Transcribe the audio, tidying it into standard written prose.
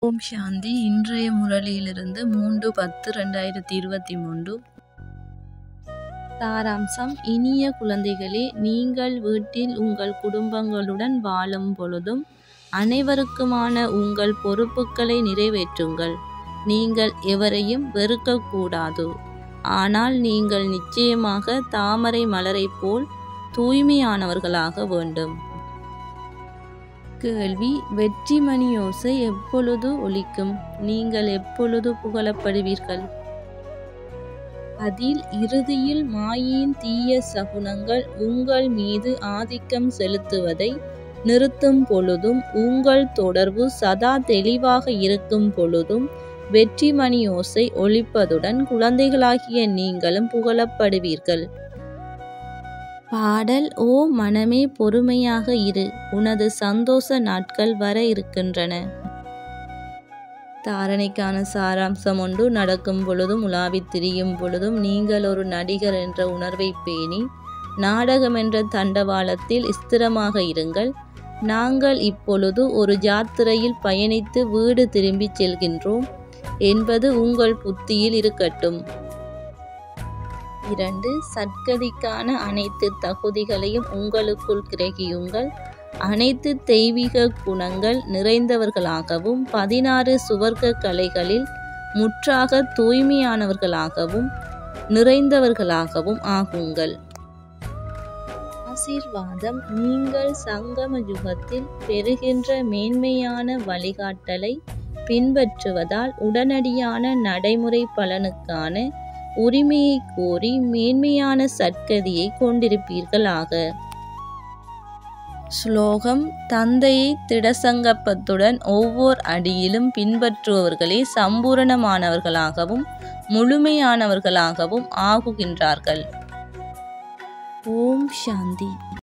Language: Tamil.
ஓம் சாந்தி. இன்றைய முரளியிலிருந்து 3/10/2023. சாராம்சம். இனிய குழந்தைகளே, நீங்கள் வீட்டில் உங்கள் குடும்பங்களுடன் வாழும் பொழுதும் அனைவருக்குமான உங்கள் பொறுப்புகளை நிறைவேற்றுங்கள். நீங்கள் எவரையும் வெறுக்கக்கூடாது. ஆனால் நீங்கள் நிச்சயமாக தாமரை மலரைப் போல் தூய்மையானவர்களாக வேண்டும். கேள்வி: வெற்றி மணியோசை எப்பொழுது ஒலிக்கும்? நீங்கள் எப்பொழுது புகழப்படுவீர்கள்? அதில் இறுதியில் மாயையின் தீய சகுனங்கள் உங்கள் மீது ஆதிக்கம் செலுத்துவதை நிறுத்தும் பொழுதும், உங்கள் தொடர்பு சதா தெளிவாக இருக்கும் பொழுதும் வெற்றி மணியோசை ஒலிப்பதுடன் குழந்தைகளாகிய நீங்களும் புகழப்படுவீர்கள். பாடல்: ஓ மனமே, பொறுமையாக இரு, உனது சந்தோஷ நாட்கள் வர இருக்கின்றன. தாரணைக்கான சாராம்சம் ஒன்று: நடக்கும் பொழுதும் உலாவித் திரியும் பொழுதும் நீங்கள் ஒரு நடிகர் என்ற உணர்வை பேணி நாடகம் என்ற தண்டவாளத்தில் ஸ்திரமாக இருங்கள். நாங்கள் இப்பொழுது ஒரு யாத்திரையில் பயணித்து வீடு திரும்பிச் செல்கின்றோம் என்பது உங்கள் புத்தியில் இருக்கட்டும். 2. சத்கதிக்கான அனைத்து தகுதிகளையும் உங்களுக்குள் கிரகியுங்கள். அனைத்து தெய்வீக குணங்கள் நிறைந்தவர்களாகவும் 16 சுவர்க்க கலைகளில் முற்றாக தூய்மையானவர்களாகவும் நிறைந்தவர்களாகவும் ஆகுங்கள். ஆசீர்வாதம். நீங்கள் சங்கம யுகத்தில் பெறுகின்ற மேன்மையான வழிகாட்டலை பின்பற்றுவதால் உடனடியான நடைமுறை பலனுக்கான உரிமையை கோரி மேன்மையான சத்கதியை கொண்டிருப்பீர்களாக. ஸ்லோகம்: தந்தையை திடசங்கப்பத்துடன் ஒவ்வொரு அடியிலும் பின்பற்றுபவர்களே சம்பூரணமானவர்களாகவும் முழுமையானவர்களாகவும் ஆகுகின்றார்கள். ஓம் சாந்தி.